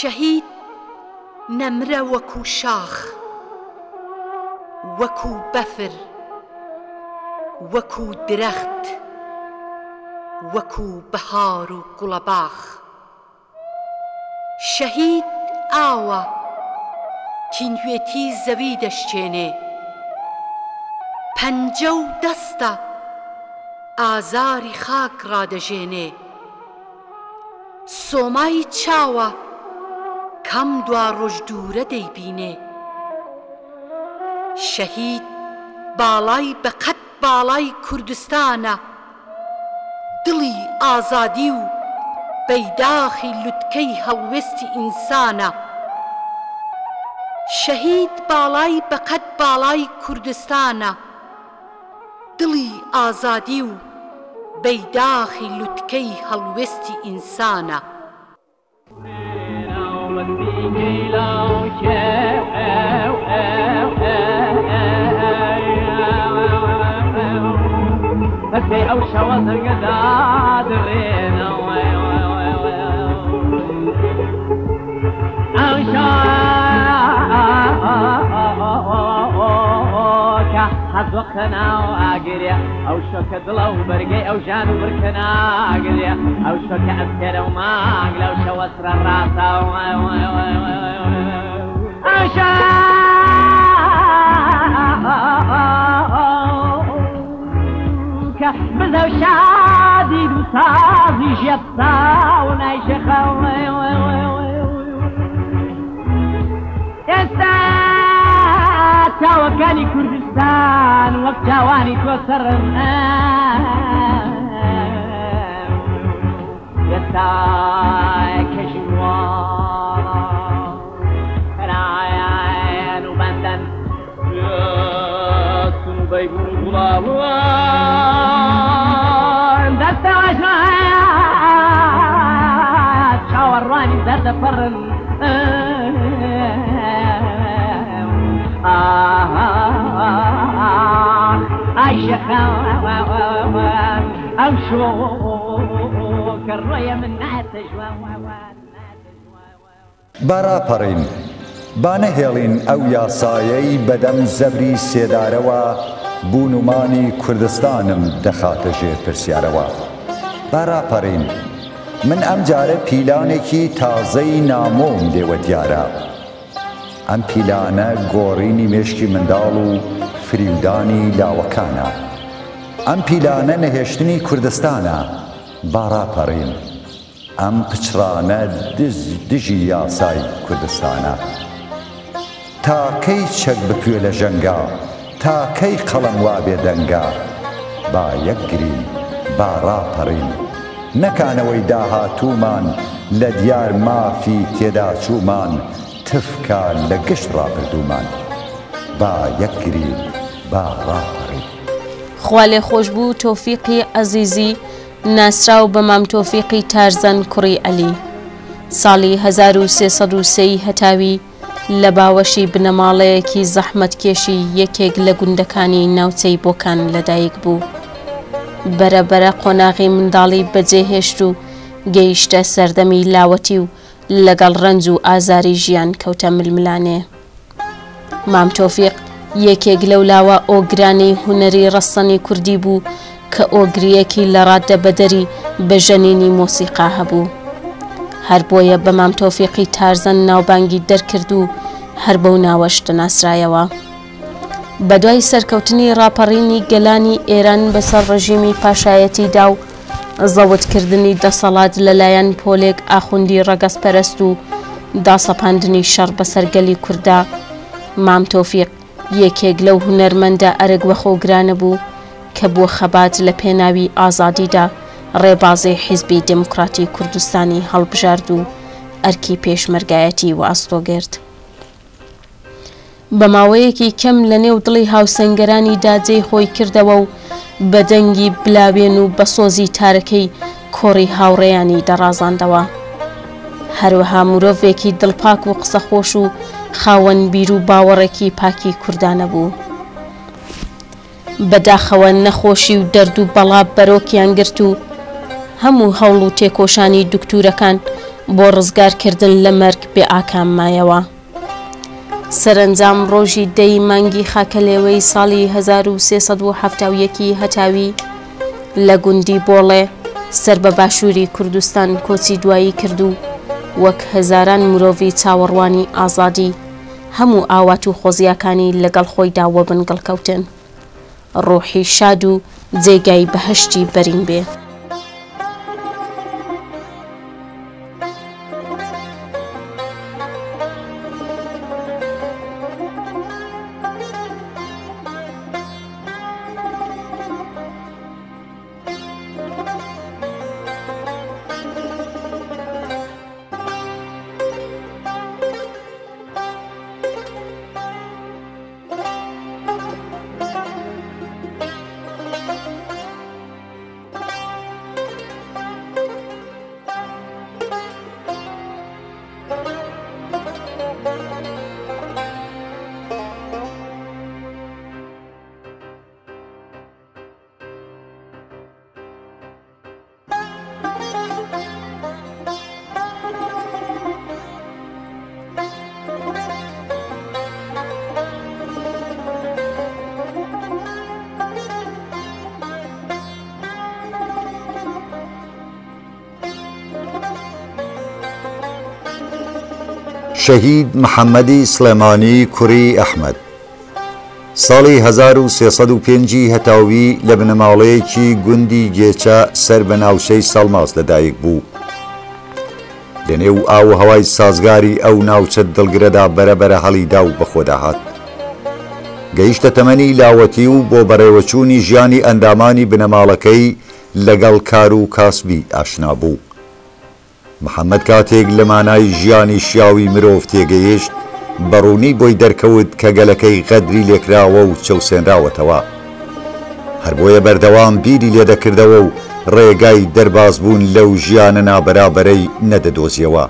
شەهید نەمرە وەکو شاخ، وەکو بەفر، وەکو درەخت، وەکو بەهار و گوڵەباخ. شەهید ئاوە تینوێتی زەوی دەشکێنێ، پەنجە و دەستە ئازاری خاک ڕادەژێنێ. سۆمای چاوە کەم دوا ڕۆژ دوورە دەیبینێ. شەهید باڵای بەقەد باڵای کوردستانە، دڵی ئازادی و بەیداخی لوتکەی هەڵوێستی ئینسانە. شەهید باڵای بەقەد باڵای کوردستانە، دڵی ئازادی و بەیداخی لوتکەی هەڵوێستی ئینسانە. بەسێ ئەو شەوە زەنگەدا دڕێنە ئەو شۆکە حەزوەقە ناو ئاگرێ، ئەو شۆکە دڵە و بەرگەی ئەو ژان و بڕکە ناگرێ، ئەو شۆکە ئەسکەرە و مانگ لەو شەوە سرە ڕاستە بزەو شادی و سازی ژێبسا و نایشەخە ئێستا چاوەکانی کوردستان وەک چاوانی تۆ سەرن ئێستا کەژوڵە خەرایان و بەندەن سم و بەیبوون و گوڵاڵوان دەستەوەژات چاوەڕوانی دەردەپەڕن ئایشەخە ئەو شۆکە ڕۆیە من ناتە ژوان باراپەڕین با نەهێڵین ئەو یاسایەی بەدەم زەبری سێدارەوە بوونومانی کوردستانم دەخاتە ژێر پرسیارەوە. باراپەڕین من ئەم جارە پیلانێکی تازەی نامۆم لێوە دیارە. ئەم پیلانە گۆڕینی مێشکی منداڵ و فریودانی لاوەکانە. ئەم پیلانە نەهێشتنی کوردستانە. باراپەڕین ئەم پچرانە دژی یاسای کوردستانە. تاکەی چەک بکوێ لە ژەنگا، تاکەی قەڵەم وا بێ دەنگا. با یەکگرین باراپەڕین نەکانەوەی داهاتوومان لە دیار مافی تێدا چوومان تفکە لە گشت ڕاپردوومان. با یەکگرین باراپەڕین. خوا لێ خۆش بوو تۆفیقی عەزیزی ناسراو بە مام تۆفیقی تارزەن کوڕی عەلی. ساڵی 1330 هەتاوی لە باوەشی بنەماڵەیەکی زەحمەتکێشی یەکێک لە گوندەکانی ناوچەی بۆکان لەدایک بوو. بەرەبەرە قۆناغی منداڵی بەجێهێشت و گەیشتە سەردەمی لاوەتی و لەگەڵ ڕەنج و ئازاری ژیان کەوتە ململانێ. مام تۆفیق یەکێک لەو لاوە ئۆگرانەی هونەری ڕەسەنی کوردی بوو کە ئۆگریەکی لە ڕادە بەدەری بە ژەنینی مۆسیقا هەبوو. هەر بۆیە بە مام تۆفیقی تارزەن ناوبانگی دەرکرد و هەر بەو ناوەش دەناسرایەوە. بەدوای سەرکەوتنی ڕاپەڕینی گەلانی ئێران بەسەر ڕژیمی پاشایەتیدا و زەوتکردنی دەسەڵات لەلایەن پۆلێک ئاخوندی ڕەگەزپەرست و داسەپاندنی شەڕ بەسەر گەلی کووردا، مام تۆفیق یەکێک لەو هونەرمەندە ئەرگ بەخۆگرانە بوو کە بۆ خەبات لە پێناوی ئازادیدا ڕێبازی حیزبی دموکراتی کوردستانی هەڵبژارد و ئەرکی پێشمەرگایەتی و ئاستۆگرت. بە ماوەیەکی کەم لە نێو دڵی هاوسەنگەرانی داجێی خۆی کردەوە و بە دەنگی بلاوێن و بە سۆزی تارەکەی کۆڕی هاوڕێیانی دەڕازاندەوە. هەروەها مرۆڤێکی دڵپاک و قسەخۆش و خاوەن بیر و باوەڕێکی پاکی کوردانە بوو. بەداخەوە نەخۆشی و دەرد و بەڵا بەرۆکیان گرت و هەموو هەوڵ و تێکۆشانی دکتورەکان بۆ ڕزگارکردن لە مەرگ بێ ئاکام مایەوە. سەرنجام ڕۆژی 10 مانگی خاکەلێوەی ساڵی 1371 هەتاوی لە گوندی بۆڵێ سەر بە باشووری کوردستان کۆچی دوایی کردو وەک هەزاران مرۆڤی چاوەڕوانی ئازادی هەموو ئاوات و خۆزیاکانی لەگەڵ خۆیدا وەبن گەڵکەوتن. ڕۆحی شاد و جێگای بەهەشتی بەرین بێ. شەهید محەممەدی سلێمانی کوڕی ئەحمەد ساڵی 1305 هەتاوی لە بنەماڵەیەکی گوندی گێچە سەر بە ناوچەی ساڵماس لەدایک بوو. لە نێو ئاو هەوای سازگاری ئەو ناوچە دڵگرەدا بەرەبەرە هەڵیدا و بەخۆداهات. گەیشتە تەمەنی لاوەتی و بۆ بەڕێوەچوونی ژیانی ئەندامانی بنەماڵەکەی لەگەڵ کار و کاسبی ئاشنا بوو. محەممەد کاتێک لە مانای ژیانی شیاوی مرۆڤ تێگەیشت بەڕوونی بۆی دەرکەوت کە گەلەکەی غەدری لێکراوە و چەوسێنراوەتەوە. هەر بۆیە بەردەوام بیری لێدەکردەوە و ڕێگای دەربازبوون لەو ژیانە نابەرابەرەی نەدەدۆزیەوە.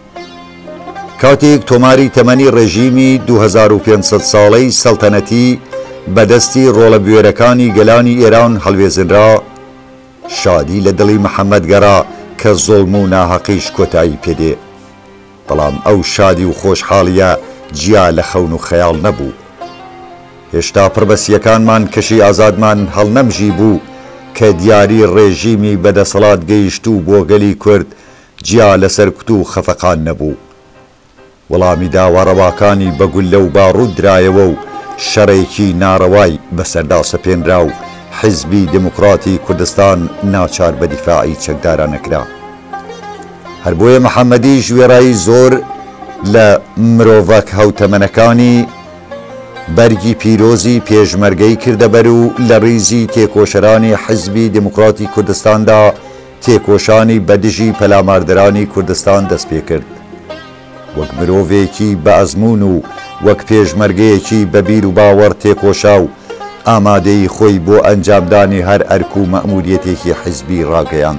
کاتێک تۆماری تەمەنی ڕێژیمی 2500 ساڵەی سەڵتەنەتی بەدەستی ڕۆڵەبوێرەکانی گەلانی ئێران هەڵوێزنرا، شادی لە دڵی محەممەد گەڕا کە زۆڵم و ناحەقیش کۆتایی پێدێ. بەڵام ئەو شادی و خۆشحاڵیە جیا لە خەون و خەیاڵ نەبوو. هێشتا پڕبەسیەکانمان کەشی ئازادمان هەڵنەمژی بوو کە دیاری ڕێژیمی بەدەسەڵات گەیشت و بۆ گەلی کورد جیا لەسەر کوت و خەفەقان نەبوو. وەڵامی داوەڕەواکانی بەگول لەو باڕوود درایەوە و شەڕێکی ناڕەوای بەسەردا سەپێنرا و حیزبی دموکراتی کوردستان ناچار بە دیفاعی چەکدارانەکرا. هەر بۆیە محەممەدی ژوێڕایی زۆر لە مرۆڤەک هەوتەمەنەکانی بەرگی پیرۆزی پێشمەرگەی کردەبەر و لە ڕیزی تێکۆشەرانی حیزبی دموکراتی کوردستاندا تێکۆشانی بەدژی پەلاماردەرانی کوردستان دەست پێ کرد. وەک مرۆڤێکی بە ئەزمون و وەک پێشمەرگەیەکی بەبیر و باوەڕ تێکۆشا و ئامادەی خۆی بۆ ئەنجامدانی هەر ئەرک و مەئموریەتێکی حیزبی ڕاگەیاند.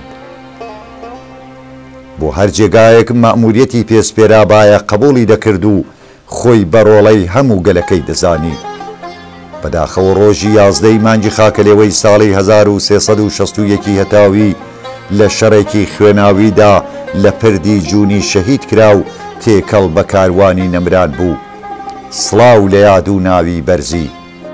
بۆ هەر جێگایەک مەئموریەتی پێسپێرا باە قبوڵی دەکرد و خۆی بەڕۆڵەی هەموو گەلەکەی دەزانی. بەداخەوە ڕۆژی 11 مانگی خاکەلێوەی ساڵی 1361 هەتاوی لە شەڕێکی خوێناویدا لە پردی جوونی شەهید کرا و تێکەڵ بە کاروانی نەمران بوو. سڵاو لە یاد و ناوی بەرزی.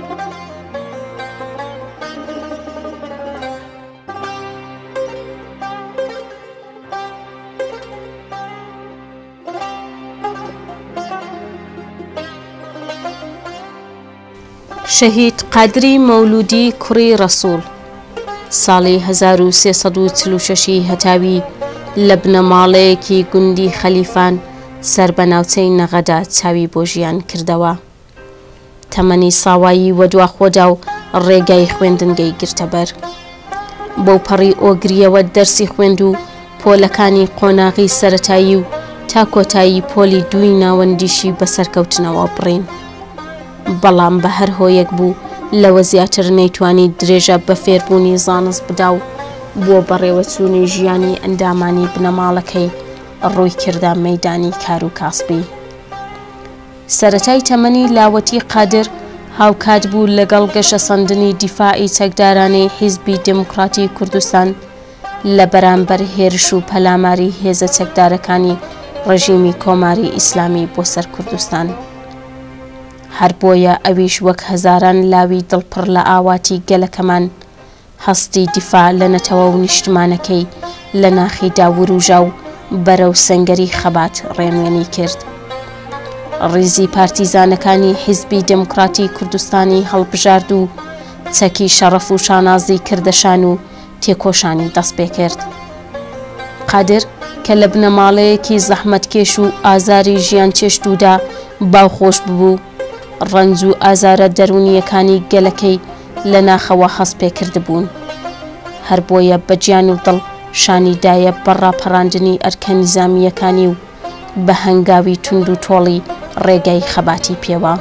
شەهید قادری مەولودی کوڕی ڕەسوول ساڵی 1346 هەتاوی لە بنەماڵەیەکی گوندی خەلیفان سەر بە ناوچەی نەغەدا چاوی بۆ ژیان کردەوە. تەمەنی ساوایی وەدواخۆدا و ڕێگای خوێندنگەی گرتەبەر. بۆ پەڕی ئۆگریەوە دەرسی خوێند و پۆلەکانی قۆناغی سەرەتایی و تا کۆتایی پۆلی دووی ناوەندیشی بەسەرکەوتنەوە بڕین. بەڵام بە هەر هۆیەک بوو لەوە زیاتر نەیتوانی درێژە بە فێربوونی زانست بدا و بۆ بەڕێوەچوونی ژیانی ئەندامانی بنەماڵەکەی ڕووی کردا مەیدانی کار و کاسبی. سەرەتای تەمەنی لاوەتی قادر هاوکات بوو لەگەڵ گەشە سەندنی دیفاعی چەکدارانی حیزبی دموکراتی کوردستان لە بەرامبەر هێرش و پەلاماری هێزە چەکدارەکانی ڕژیمی کۆماری ئیسلامی بۆ سەر کوردستان. هەر بۆیە ئەویش وەک هەزاران لاوی دڵپڕ لە ئاواتی گەلەکەمان هەستی دیفاع لە نەتەوە و نیشتمانەکەی لە ناخی داوروژە و بەرەو سەنگەری خەبات ڕێنوێنی کرد. ڕیزی پارتیزانەکانی حیزبی دموکراتی کوردستانی هەڵبژارد و چەکی شەڕەف و شانازی کردەشان و تێکۆشانی دەست پێ کرد. قادر کە لە بنەماڵەیەکی زەحمەتکێش و ئازاری ژیان چێشتوودا باوخۆش ببوو، ڕەنج و ئازارە دەرونیەکانی گەلەکەی لە ناخەوە هەست پێکرد بوون. هەر بۆیە بە گیان و دڵ شانیدایە بەڕاپەڕاندنی ئەرکە نیزامیەکانی و بە هەنگاوی تونند و تۆڵی ڕێگای خەباتی پێوە.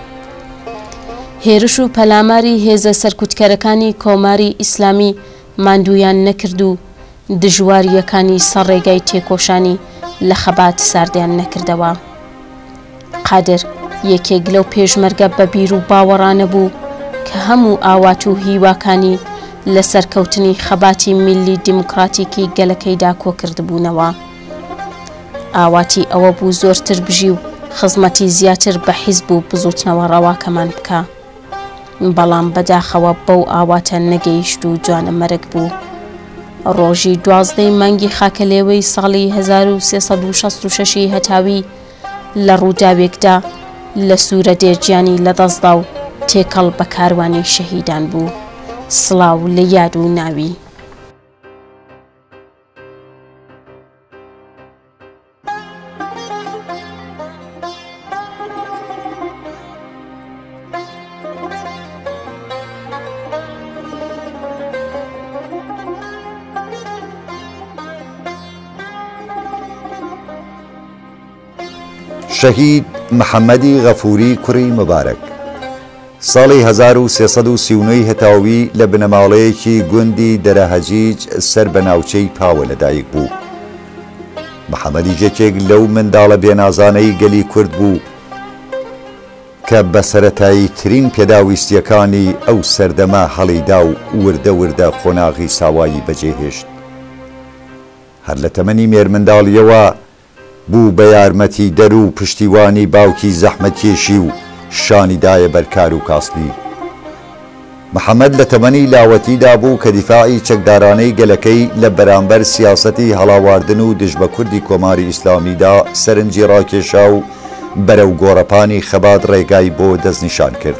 هێرش و پەلاماری هێزە سەرکوتکەرەکانی کۆماری ئیسلامی ماندوویان نەکرد و دژواریەکانی سەرڕێگای تێکۆشانی لە خەبات ساردیان نەکردەوە. قادر یەکێک لەو پێشمەرگە بە بیر و باوەڕانە بوو کە هەموو ئاوات و هیواکانی لە سەرکەوتنی خەباتی میلی دیموکراتیکی گەلەکەیدا کۆکردبوونەوە. ئاواتی ئەوە بوو زۆرتر بژی و خزمەتی زیاتر بە حیزب و بزوتنەوە ڕەواکەمان بکە. بەڵام بەداخەوە بەو ئاواتە نەگەیشت و جوانە مەرگ بوو. ڕۆژی 12 مانگی خاکەلێوەی ساڵی 1366 هەتاوی لە ڕووداوێکدا لە سوورە دێرگیانی لەدەستدا و تێکەڵ بە کاروانی شەهیدان بوو. سڵاو لە یاد و ناوی. شەهید محەممەدی غەفوری کوڕی مبارەک ساڵی 1339 هەتاوی لە بنەماڵەیەکی گوندی دەرەهەجیج سەر بە ناوچەی پاوە لەدایک بوو. محەممەدی جێکێک لەو منداڵە بێنازانەی گەلی کورد بوو کە بە سەرەتایی ترین پێداویستیەکانی ئەو سەردەما هەڵیدا و وردە وردە خۆناغی ساوایی بەجێهێشت. هەر لە تەمەنی مێرمنداڵیەوە بوو بە یارمەتی دەر و پشتیوانی باوکی زەحمەتکێشی و شانیدایە بەرکار و کاسبی. محەممەد لە تەمەنی لاوەتیدا بوو کە دیفاعی چەکدارانەی گەلەکەی لە بەرامبەر سیاسەتی هەڵاواردن و دژ بە کوردی کۆماری ئیسلامیدا سەرنجی ڕاکێشا و بەرەو گۆڕەپانی خەبات ڕێگای بۆ دەستنیشان کرد.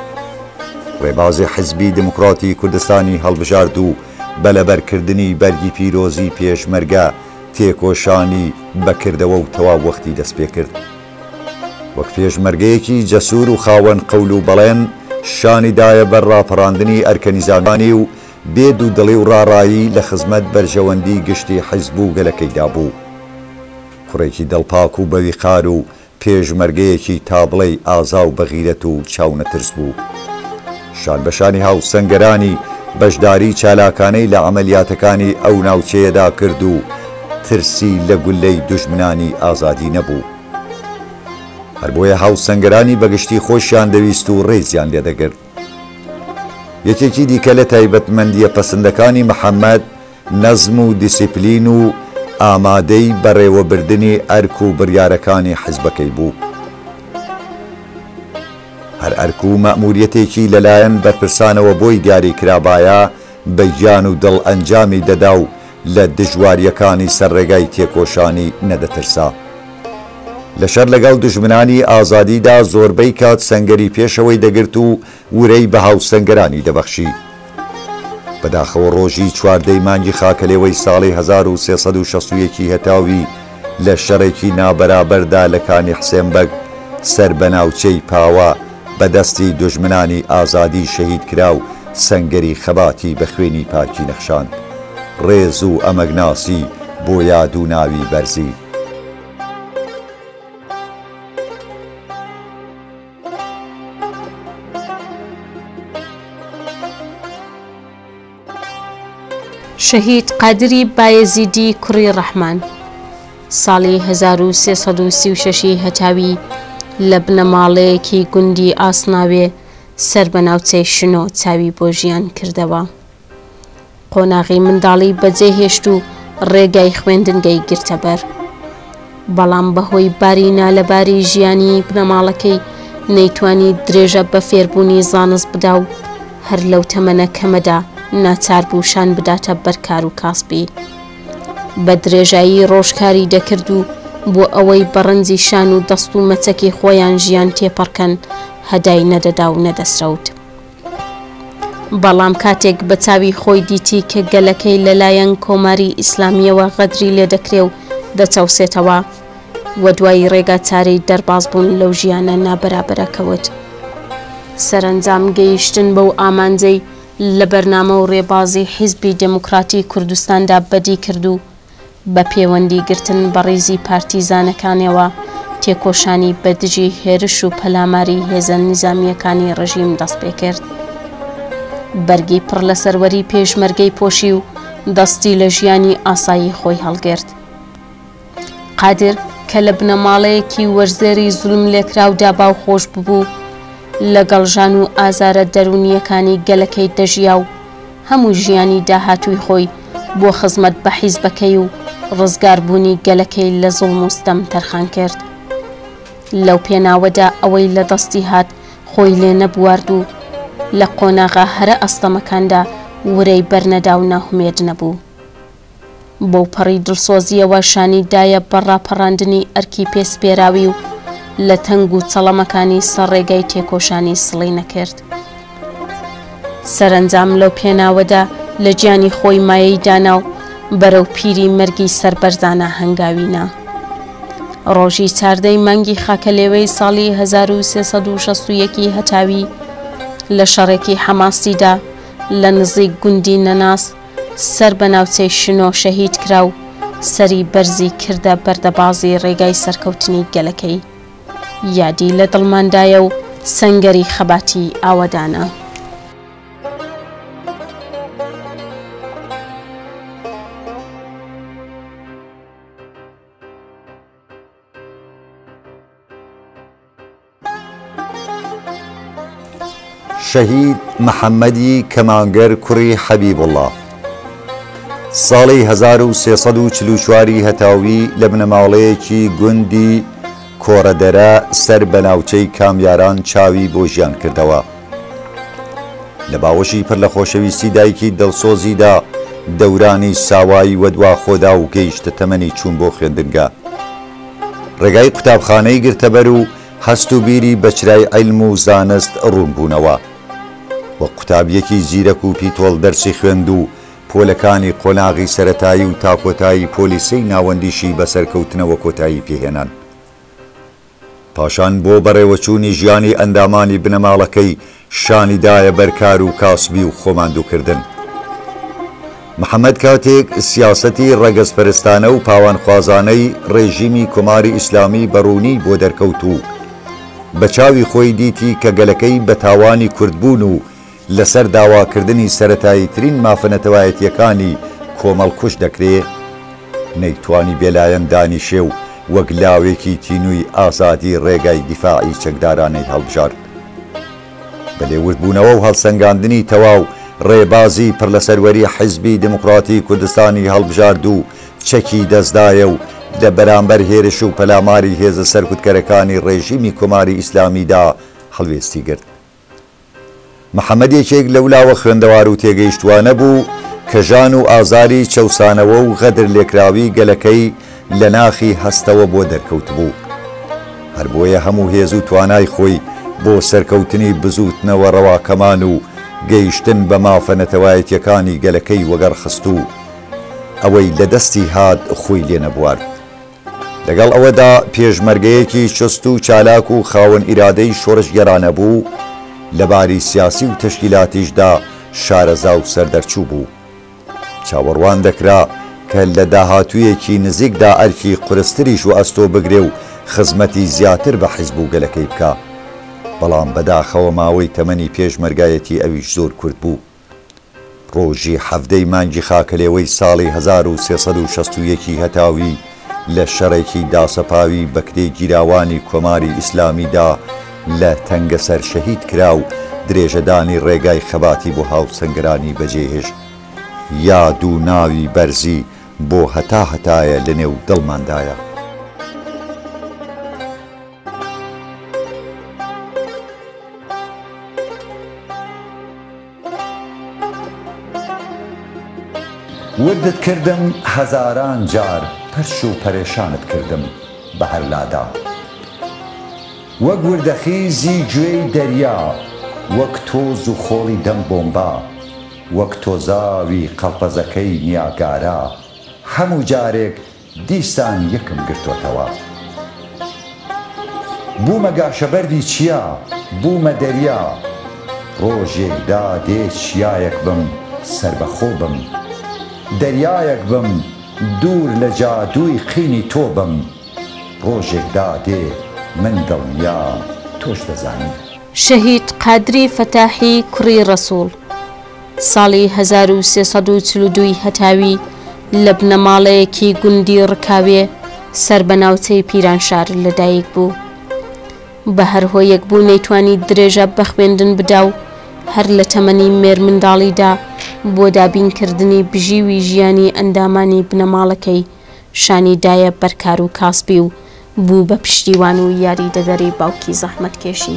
ڕێبازی حیزبی دموکراتی کوردستانی هەڵبژارد و بەلەبەرکردنی بەرگی پیرۆزی پێشمەرگە تێکۆشانی بەکردەوە و تەواو وەختی دەست پێ کرد. وەک پێشمەرگەیەکی جەسوور و خاوەن قەول و بەڵێن شانیدایە بەر ڕاپەڕاندنی ئەرکەنیزانی و بێد و دڵی و ڕاڕایی لە خزمەت بەرژەوەندی گشتی حیزب و گەلەکەیدا بوو. کوڕێکی دڵپاک و بەویقار و پێشمەرگەیەکی تابڵەی ئازا و بەغیرەت و چاونەترس بوو. شان بەشانی هاوسەنگەرانی بەشداری چالاکانەی لە عملیاتەکانی ئەو ناوچەیەدا کرد و ترسی لە گولەی دوژمنانی ئازادی نەبوو. هەر بۆیە هاوسەنگەرانی بەگشتی خۆشیان دەویست و ڕێزیان لێدەگرت. یەکێکی دیکە لە تایبەتمەندیە پەسەندەکانی محەممەد نەزم و دیسیپلین و ئامادەی بەڕێوەبردنی ئەرک و بڕیارەکانی حیزبەکەی بوو. هەر ئەرک و مەئموریەتێکی لەلایەن بەرپرسانەوە بۆی دیاری کرابایە بە گیان و دڵ ئەنجامی دەدا و لە دژواریەکانی سەرڕێگای تێکۆشانی نەدەترسا. لەشەر لەگەڵ دژمنانی ئازادیدا زۆربەی کات سەنگەری پێشەوەی دەگرت و ورەی بە هاوسەنگەرانی دەبەخشی. بەداخەوە ڕۆژی 14 مانگی خاکەلێوەی ساڵی 1361 هەتاوی لە شەڕێکی نابەرابەردا لە کانی حسێنبەگ سەر بە ناوچەی پاوە بەدەستی دژمنانی ئازادی شەهید کرا و سەنگەری خەباتی بە خوێنی پاکی نەخشاند. ڕێز و ئەمەگناسی بۆ یاد و ناوی بەرزی. شەهید قادری بایەزیدی کوڕی ڕەحمان ساڵی 1336 هەتاوی لە بنەماڵەیەکی گوندی ئاسناوێ سەر بە ناوچەی شنۆ چاوی بۆ ژیان کردەوە. قۆناغی منداڵی بەجێهێشت و ڕێگای خوێندنگەی گرتە بەر. بەڵام بەهۆی بارینا لەباری ژیانی بنەماڵەکەی نەیتوانی درێژە بە فێربوونی زانست بدا و هەر لەو تەمەنە کەمەدا ناچار بوو شان بداتە بەرکار و کاسبی. بە درێژایی ڕۆژکاری دەکرد و بۆ ئەوەی بەڕەنجی شان و دەست و مەچەکی خۆیان ژیان تێپەڕکەن هەدای نەدەدا و نەدەسرەوت. بەڵام کاتێک بە چاوی خۆی دیتی کە گەلەکەی لەلایەن کۆماری ئیسلامیەوە غەدری لێ دەکرێ و دەچەوسێتەوە وە دوای ڕێگا چارەی دەرباز بوون لەو ژیانە نابەرابەرەکەوت. سەرنجام گەیشتن بەو ئامانجەی لە بەرنامە و ڕێبازی حیزبی دموکراتی کوردستاندا بەدی کرد و بە پەیوەندی گرتن بە ڕێزی پارتیزانەکانەوە تێکۆشانی بەدژی هێرش و پەلاماری هێزە نیزامیەکانی ڕژیم دەست پێ کرد. بەرگی پڕ لە سەروەری پێشمەرگەی پۆشی و دەستی لە ژیانی ئاسایی خۆی هەڵگرت. قادر کە لە بنەماڵەیەکی وەرزێری زوڵم لێکراودا باو خۆش ببوو لەگەڵ ژان و ئازارە دەرونیەکانی گەلەکەی دەژیا و هەموو ژیانی داهاتووی خۆی بۆ خزمەت بە حیزبەکەی و ڕزگاربوونی گەلەکەی لە زوڵم و ستەم تەرخان کرد. لەو پێناوەدا ئەوەی لە دەستی هات خۆی لێ نەبوارد و لە قۆناغا هەرە ئەستەمەکاندا ورەی بەرنەدا و ناهومێد نەبوو. بۆ پەڕی دڵسۆزیەوە شانی دایە بەڕاپەڕاندنی ئەرکی پێسپێراوی و لە تەنگ و چەڵەمەکانی سەرڕێگای تێکۆشانی سڵی نەکرد. سەرنجام لەو پێناوەدا لە گیانی خۆی مایەی دانا و بەرەو پیری مەرگی سەربەرزانە هەنگاوینە. ڕۆژی چاردەی مانگی خاکەلێوەی ساڵی 1361 هەتاوی لە شەڕێکی حەماسیدا لە نزیک گوندی نەناس سەر بە ناوچەی شنۆ شەهید کرا و سەری بەرزی کردە بەردەبازی ڕێگای سەرکەوتنی گەلەکەی. یادی لە دڵماندایە و سەنگەری خەباتی ئاوەدانە. شەهید محەممەدی کەمانگەر کوڕی حەبیبوڵڵا ساڵی 1344 هەتاوی لە بنەماڵەیەکی گوندی کۆڕەدەرە سەر بە ناوچەی کامیاران چاوی بۆ ژیان کردەوە. لە باوەشی پڕ لە خۆشەویستی دایکی دڵسۆزیدا دەورانی ساوایی وەدوا خۆدا و گەیشتە تەمەنی چوون بۆ خوێندنگە. ڕێگای قوتابخانەی گرتەبەر و هەست و بیری بەچرای عیلم و زانست ڕوونبوونەوە. وە قوتابیەکی زیرەک و پیتۆڵ دەرسی خوێند و پۆلەکانی قۆناغی سەرەتایی و تاکۆتایی پۆلیسەی ناوەندیشی بەسەرکەوتنەوە کۆتایی پێهێنان. پاشان بۆ بەڕێوەچوونی ژیانی ئەندامانی بنەماڵەکەی شانیدایە بەرکار و کاسبی و خۆماندووکردن. محەممەد کاتێک سیاسەتی ڕەگەزپەرستانە و پاوانخوازانەی ڕێژیمی کۆماری ئیسلامی بەڕوونی بۆ دەرکەوت و بە چاوی خۆی دیتی کە گەلەکەی بە تاوانی کوردبوون و لەسەر داواکردنی سەرەتاییترین مافەنەتەوایەتیەکانی کۆمەڵکوش دەکرێت، نەیتوانی بێلایەن دانیشێ و وەک لاوێکی تینووی ئازادی ڕێگای دیفاعی چەکدارانەی هەڵبژارد. بە لێوردبوونەوە و هەڵسەنگاندنی تەواو ڕێبازی پڕ لە سەروەری حیزبی دموکراتی کوردستانی هەڵبژارد و چەکی دەستدایە و لە بەرامبەر هێرش و پەلاماری هێزە سەرکوتکەرەکانی ڕێژیمی کۆماری ئیسلامیدا هەڵوێستی کرد. محەممەدێکێک لەولاوە خوێندەوار و تێگەیشتوانە بوو کە ژان و ئازاری چەوسانەوە و غەدر لێکراوی گەلەکەی لە ناخی هەستەوە بۆ دەرکەوت بوو. هەر بۆیە هەموو هێز و توانای خۆی بۆ سەرکەوتنی بزوتنەوە ڕەواکەمان و گەیشتن بە مافەنەتەوایەتیەکانی گەلەکەی وەگەڕخست و ئەوەی لە دەستی هات خۆی لێ نەبوارد. لەگەڵ ئەوەدا پێشمەرگەیەکی چست و چالاک و خاوەن ئیرادەی شۆڕش گەرانە بوو، لەباری سیاسی و تەشکیلاتیشدا شارەزا و سەردەرچوو بوو. چاوەڕوان دەکرا کە لە داهاتوویەکی نزیکدا ئەرکی قورستریش و ئەستۆ بگرێ و خزمەتی زیاتر بە حیزب و گەلەکەی بکە. بەڵام بەداخەوە ماوەی تەمەنی پێشمەرگایەتی ئەویش زۆر کورت بوو. ڕۆژی هەفتەی مانگی خاکەلێوەی ساڵی 1361 هەتاوی لە شەڕێکی داسەپاوی بەکرێ گیراوانی کۆماری ئیسلامیدا لە تەنگەسەر شەهید کرا و درێژەدانی ڕێگای خەباتی بۆ هاوسەنگرانی بەجێهێشت. یاد و ناوی بەرزی بۆ هەتا هەتایە لە نێو دڵماندایە. وردت کردم هەزاران جار پەرش و پەرێشانت کردم بە هەر لادا، وەک وردەخیزی گوێی دەریا، وەک تۆز و خۆڵی دەم بۆمبا، وەک تۆزاوی قەڵپەزەکەی نیاگارا، هەموو جارێک دیسان یەکم گرتۆتەوە. بوومە گاشەبەردی چیا، بوومە دەریا، ڕۆژێکدا دێ چیایەک بم سەربەخۆ بم، دەریایەک بم دوور لە جادووی قینی تۆ بم، ڕۆژێکدا دێ من دڵنیا تۆش دەزانی. شەهید قادری فەتاحی کوڕی ڕەسوڵ ساڵی 1342 هەتاوی لە بنەماڵەیەکی گوندی ڕکاوێ سەر بە ناوچەی پیرانشار لەدایک بوو. بە هەر هۆیەک بوو نەیتوانی درێژە بە خوێندن بدا و هەر لە تەمەنی مێر منداڵیدا بۆ دابینکردنی بژیوی ژیانی ئەندامانی بنەماڵەکەی شانیدایە بەرکار و کاسبی و بوو بە پشتیوان و یاریدەدەری باوکی زەحمەتکێشی.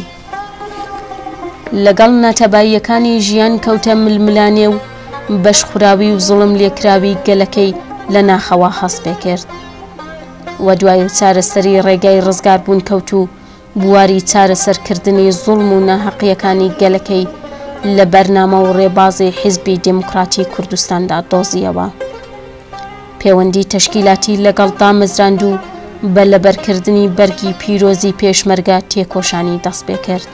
لەگەڵ ناتەباییەکانی ژیان کەوتە ململانێ و بەشخوراوی و زوڵم لێکراوی گەلەکەی لە ناخەوە هەست پێ کرد. و دوای چارەسەری ڕێگای ڕزگار بوون کەوت و بواری چارەسەرکردنی زوڵم و ناحەقیەکانی گەلەکەی لە بەرنامە و ڕێبازی حیزبی دموکراتی کوردستاندا دۆزیەوە. پەیوەندی تەشکیلاتی لەگەڵ دامەزراند و بە لەبەرکردنی بەرگی پیرۆزی پێشمەرگە تێکۆشانی دەست پێ کرد.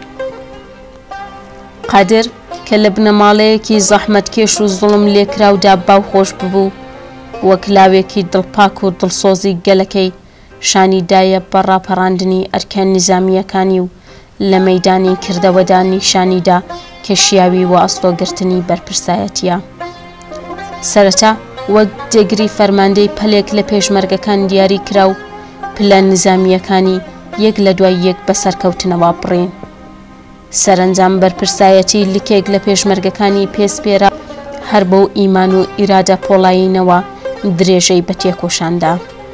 قادر کە لە بنەماڵەیەکی زەحمەتکێش و زوڵم لێکراودا باوخۆش ببوو، وەک لاوێکی دڵپاک و دڵسۆزی گەلەکەی شانیدایە بە ڕاپەڕاندنی ئەرکان نظامیەکانی و لە مەیدانی کردەوەدا نیشانیدا کە شیاوی و ئەستۆگرتنی بەرپرسایەتیە. سەرەتا وەک دەگری فەرماندەی پەلێک لە پێشمەرگەکان دیاری کرا و پلە نظامیەکانی یەک لە دوای یەک بەسەرکەوتنەوە بڕین. سەرنجام بەرپرسایەتی لکێک لە پێشمەرگەکانی پێسپێرا هەر بەو ئیمان و ئیرادە پۆڵایینەوە درێژەی بە تێکۆشاندا.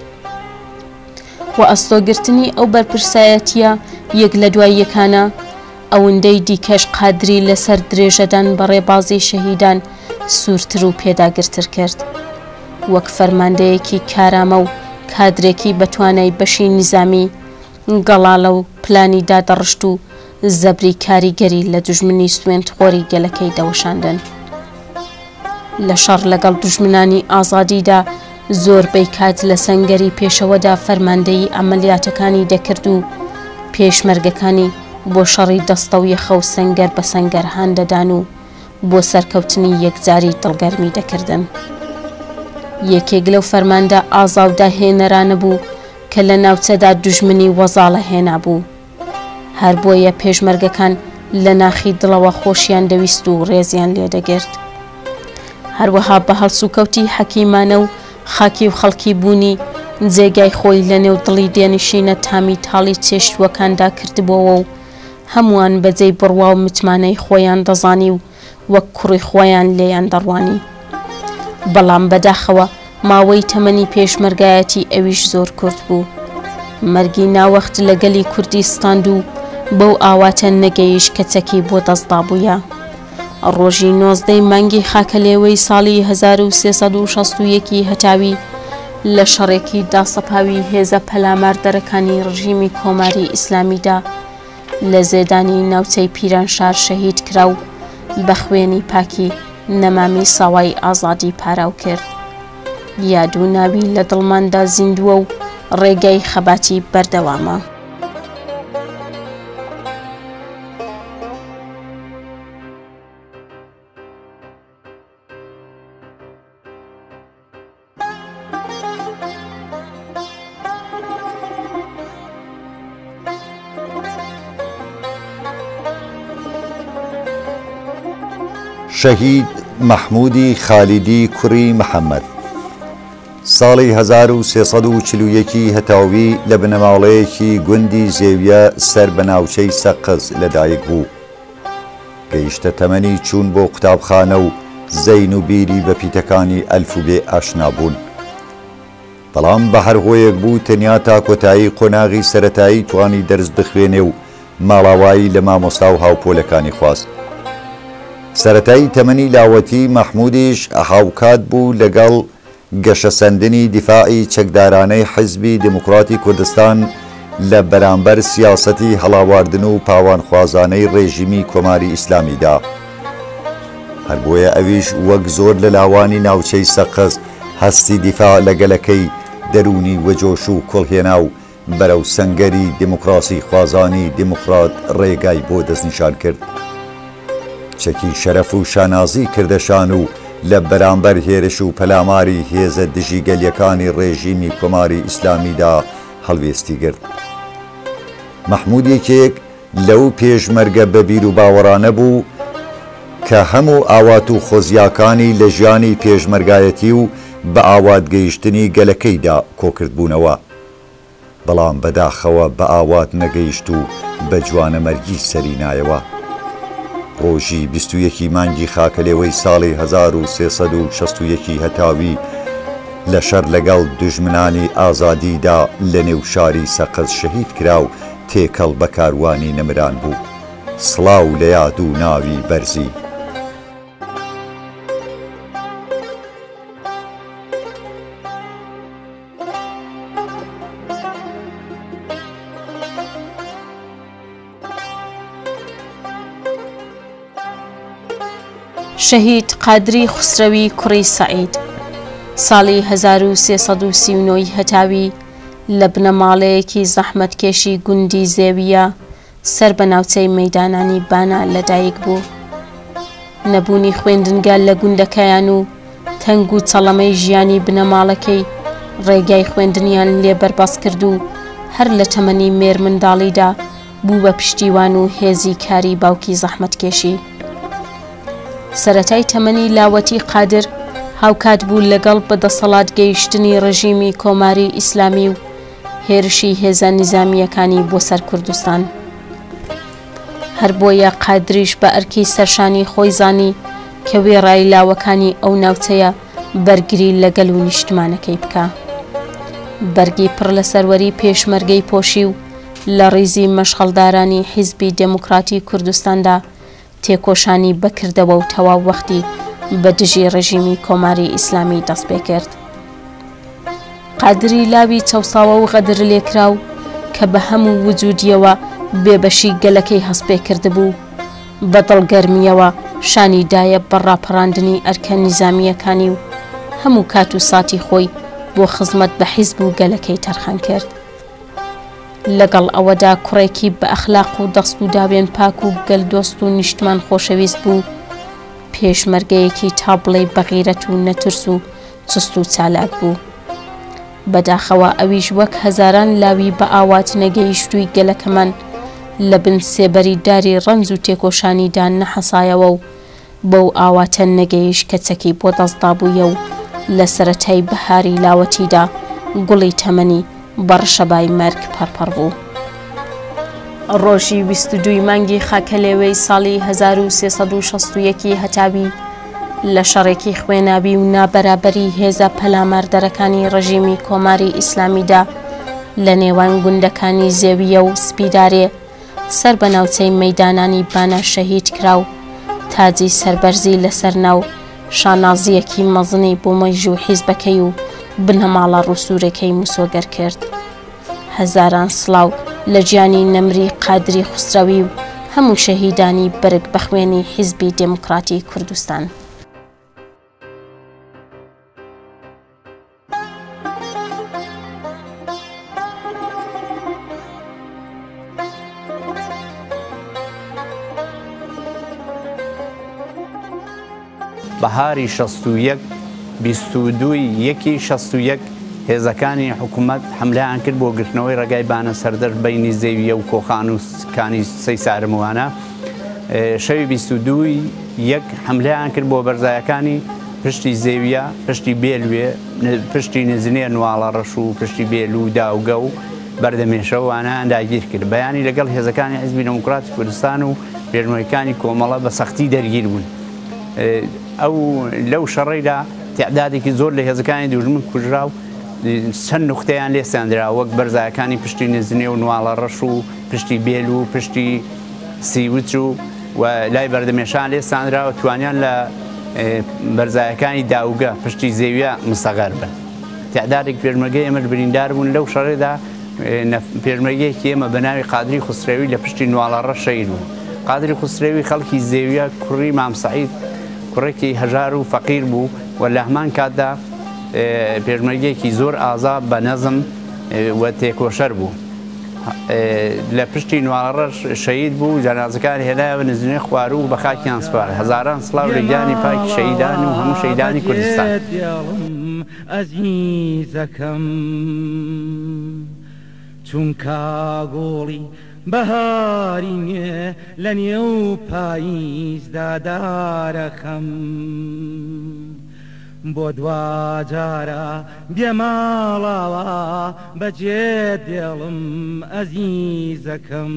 و ئەستۆگرتنی ئەو بەرپرسایەتیە یەک لە دوای یەکانە ئەوەندەی دیکەش قادری لەسەر درێژەدان بە ڕێبازی شەهیدان سوورتر و پێداگرتر کرد. وەک فەرماندەیەکی کارامە و کادرێکی بەتوانای بەشی نظامی گەڵاڵە و پلانی دادەڕشت و زەبری کاریگەری لە دوژمنی سوێندخۆری گەلەکەی دەوەشاندن. لە شەڕ لەگەڵ دوژمنانی ئازادیدا زۆربەی کات لە سەنگەری پێشەوەدا فەرماندەیی ئەمەلیاتەکانی دەکرد و پێشمەرگەکانی بۆ شەڕی دەستە و یەخە و سەنگەر بە سەنگەر هاندەدان و بۆ سەرکەوتنی یەکجاری دڵگەرمی دەکردن. یەکێک لەو فەرماندە ئازاودا هێنەرانە بوو کە لە ناوچەدا دوژمنی وەزاڵە هێنا بوو. هەر بۆیە پێشمەرگەکان لە ناخی دڵەوە خۆشیان دەویست و ڕێزیان لێدەگرت. هەروەها بە هەڵسوکەوتی حەکیمانە و خاکی و خەڵکی بوونی جێگای خۆی لە نێو دڵی دێنشینە تامی تاڵی چێشتوەکاندا کردبووەوە و هەمووان بەجێی بڕوا و متمانەی خۆیان دەزانی و وەک کوڕی خۆیان لێیان دەڕوانی. بەڵام بەداخەوە ماوەی تەمەنی پێشمەرگایەتی ئەویش زۆر کورت بوو. مەرگی ناوەخت لە گەلی کوردستان و بەو ئاواتە نەگەیش کەچەکی بۆ دەستدا بووە. ڕۆژی 19 مانگی خاکەلێوەی ساڵی 1361 هەتاوی لە شەڕێکی داسەپاوی هێزە پەلاماردەرەکانی ڕژیمی کۆماری ئیسلامیدا لە زێدانی ناوچەی پیرانشار شەهید کرا و بە خوێنی پاکی نەمامی ساوای ئازادی پاراو کرد. یاد و ناوی لە دڵماندا زیندووە و ڕێگای خەباتی بەردەوامە. شەهید مەحموودی خالیدی کوڕی محەممەد ساڵی 1341 هەتاوی لە بنەماڵەیەکی گوندی زێویە سەر بە ناوچەی سەقز لەدایک بوو. گەیشتە تەمەنی چوون بۆ قوتابخانە و زەین و بیری بە پیتەکانی ئەلفوبێ ئاشنا بوون. بەڵام بە هەر هۆیەک بوو تەنیا تا کۆتایی قۆناغی سەرەتایی توانی دەرس بخوێنێ و ماڵاوایی لە مامۆستا و هاوپۆلەکانی خواست. سەرەتایی تەمەنی لاوەتی مەحموودیش هاوکات بوو لەگەڵ گەشەسەندنی دیفاعی چەکدارانەی حیزبی دموکراتی کوردستان لە بەرامبەر سیاسەتی هەڵاواردن و پاوانخوازانەی ڕێژیمی کۆماری ئیسلامیدا. هەر بۆیە ئەویش وەک زۆر لە لاوانی ناوچەی سەقز هەستی دیفاع لەگەلەکەی دەرونی وەجۆش و کۆڵهێنا و بەرەو سەنگەری دموکراسی خوازانی دموکرات ڕێگای بۆ دەستنیشان کرد. چەکی شەرەف و شانازی کردەشان و لە بەرامبەر هێرش و پەلاماری هێزە دژیگەلیەکانی ڕێژیمی کۆماری ئیسلامیدا هەڵوێستی کرد. مەحموودێکێک لەو پێشمەرگە بەبیر و باوەڕانە بوو کە هەموو ئاوات و خۆزیاکانی لە ژیانی پێشمەرگایەتی و بە ئاواتگەیشتنی گەلەکەیدا کۆکردبوونەوە، بەڵام بەداخەوە بە ئاوات نەگەیشت و بە جوانەمەرگی سەری نایەوە. ڕۆژی 21 مانگی خاکەلێوەی ساڵی 1361 هەتاوی لە شەر لەگەڵ دوژمنانی ئازادیدا لە نێو شاری سەقز شەهید کرا و تێکەڵ بە کاروانی نەمران بوو. سڵاو لە یاد و ناوی بەرزی. شەهید قادری خوسرەوی کوڕی سەعید ساڵی 1339 هەتاوی لە بنەماڵەیەکی زەحمەتکێشی گوندی زێویە سەر بە ناوچەی مەیدانانی بانا لەدایک بوو. نەبوونی خوێندنگە لە گوندەکەیان و تەنگ و چەڵەمەی ژیانی بنەماڵەکەی ڕێگای خوێندنیان لێ بەرباس کرد و هەر لە تەمەنی مێر منداڵیدا بوو بە پشتیوان و هێزی کاری باوکی زەحمەتکێشی. سەرەتای تەمەنی لاوەتی قادر هاوکات بوو لەگەڵ بەدەسەڵات گەیشتنی ڕژیمی کۆماری ئیسلامی و هێرشی هێزە نیزامیەکانی بۆ سەر کوردستان. هەر بۆیە قادریش بە ئەرکی سەرشانی خۆی زانی کە وێڕای لاوەکانی ئەو ناوچەیە بەرگری لەگەل و نیشتمانەکەی بکە. بەرگی پڕ لە سەروەری پێشمەرگەی پۆشی و لە ڕیزی مەشغەڵدارانی حیزبی دموکراتی کوردستاندا تێکۆشانی بەکردەوە و تەواو وەختی بە دژی ڕژیمی کۆماری ئیسلامی دەست پێ کرد. قادری لاوی چەوساوە و غەدر لێکرا و کە بە هەموو وجودیەوە بێبەشی گەلەکەی هەستپێ کردبوو، بە دڵگەرمیەوە شانی دایە بە ڕاپەڕاندنی ئەرکە نیزامیەکانی و هەموو کات و ساتی خۆی بۆ خزمەت بە حیزب و گەلەکەی تەرخان کرد. لەگەڵ ئەوەدا کوڕێکی بە ئەخلاق و دەست و داوێن پاک و گەلدۆست و نیشتمان خۆشەویست بوو، پێشمەرگەیەکی تا بڵێ بەغیرەت و نەترس و چست و چالاک بوو. بەداخەوە ئەویش وەک هەزاران لاوی بە ئاوات نەگەیشتووی گەلەکەمان لە بن سێبەری داری ڕەنج و تێکۆشانیدا نەحەسایەوە و بەو ئاواتە نەگەیش کە چەکی بۆ دەستدا بوویە و لە سەرەتای بەهاری لاوەتیدا گوڵی تەمەنی بەڕشەبای مەرگ پەرپەڕ بوو. ڕۆژی 22 مانگی خاکەلێوەی ساڵی 1361 هەتاوی لە شەڕێکی خوێناوی و نابەرابەری هێزە پەلاماردەرەکانی ڕژیمی کۆماری ئیسلامیدا لە نێوان گوندەکانی زێویە و سپیدارێ سەر بە ناوچەی مەیدانانی بانا شەهید کرا و تاجی سەربەرزی لەسەر ناو شانازیەکی مەزنی بۆ مەژوو حیزبەکەی و بنەماڵە ڕووسورەکەی موسۆگەر کرد. هەزاران سڵاو لە گیانی نەمری قادری خوسرەوی و هەموو شەهیدانی بەرگ بەخوێنی حیزبی دموکراتی کوردستان. بەهاری 61 22/1/61 هێزەکانی حکوومەت حملەیان کرد بۆ گرتنەوەی ڕێگای بانە سەردەر بەینی زێویە و کۆخان و کانی سەی سارموانە. شەوی 22/1 حملەیان کرد بۆ بەرزایەکانی پشتی زێویە، پشتی بێلوێ، پشتی نزنێ نواڵە ڕەش و پشتی بێل و داوگە و بەردەمێشەوانە داگیر کرد. بەیانی لەگەڵ هێزەکانی حیزبی دموکراتی کوردستان و پێشمەرگەکانی کۆمەڵە بە سەختی دەرگیر بوون. ئەو لەو شەڕێدا تعدادێکی زۆر لە هێزەکانی دوژمن کوژرا و چەند نوختەیان لێساندرا وەک بەرزایەکانی پشتی نزنێ و نواڵە ڕەش و پشتی بێل و پشتی سیوچ و لای بەردەمێشان لێساندرا و توانیان لە بەرزایەکانی داوگە پشتی زێویە مستەغەر بن. تعدادێک پێشمەرگەی ئێمە بریندار بوون لەو شەڕێدا. پێشمەرگەیەکی ئێمە بە ناوی قادری خوسرەوی لە پشتی نواڵە ڕەش شەهید بوو. قادری خوسرەوی خەڵکی زێویە کوڕی مام سەعید کوڕێکی هەژار و فەقیر بوو و لە هەمان کاتدا پێشمەرگەیەکی زۆر ئازا بە نەزم و تێکۆشەر بوو. لە پشتی نواڵەڕەش شەهید بوو، جەنازەکان هێنایەوە نزنێ خوارو و بە خاکیان سپار. هەزاران سڵاو لە گیانی پاکی شەهیدان و هەموو شەهیدانی کوردستان. ئەزیزەکەم چونکە گۆڵی بەهاری نوێ لە نێو پاییزدا دارەخەم بۆ دوجارە بێماڵاوە بەجێ دێڵم ئەزیزەکەم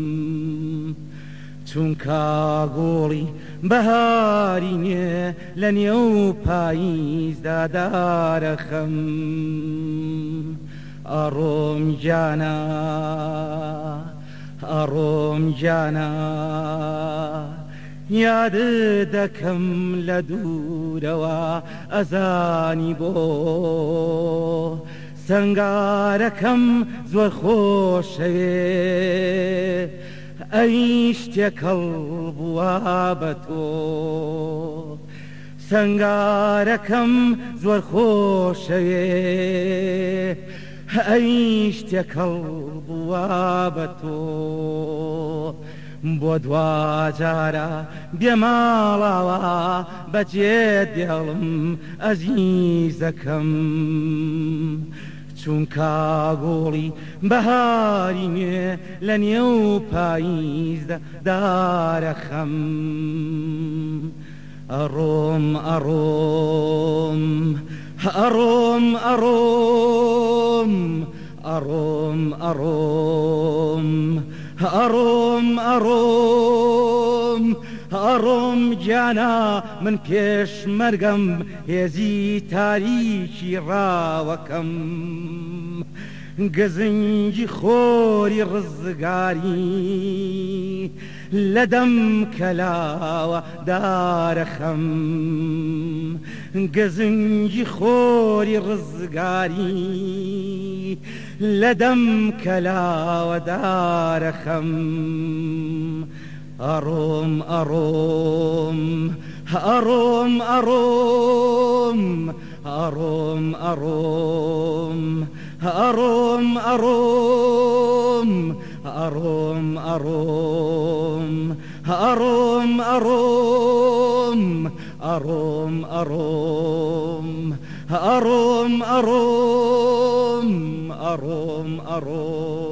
چونکە گۆڵی بەهاری نوێ لە نێو پاییزدا دارەخەم ئەڕۆم جانە ئەڕۆم جانە یادت دەکەم لە دوورەوە ئەزانی بۆ سەنگارەکەم زۆر خۆشەوێ ئەی شتێکەڵ بووە بە تۆ سەنگارەکەم زۆر خۆشەوێ ئەی شتێکەڵ بووە بە تۆ بۆ دوجارە بێماڵاوە بەجێ دێڵم ئەزیزەکەم چونکە گۆڵی بەهاری نوێ لە نێو پاییزدا دارەخەم ئەڕۆم ئەڕۆم ئەڕۆم ئەڕۆم ئەڕۆم ئەڕۆم ئەڕۆم ئەڕۆم ئەڕۆم گیانە من پێشمەرگەم هێزی تاریکی ڕاوەکەم گزنگی خۆری ڕزگاری لە دەم کەلاوە دارەخەم گزنگی خۆری ڕزگاری لە دەم کەلاوە دارەخەم ئەڕۆم ئەڕۆم ئەڕۆم ئەڕۆم ئەڕۆم ئەڕۆم ئەڕۆم ئەڕۆم ئەڕۆم ئەڕۆم ئەڕۆم ئەڕۆم ئەڕۆم ئەڕۆم ئەڕۆم ئەڕۆم ئەڕۆم ئەڕۆم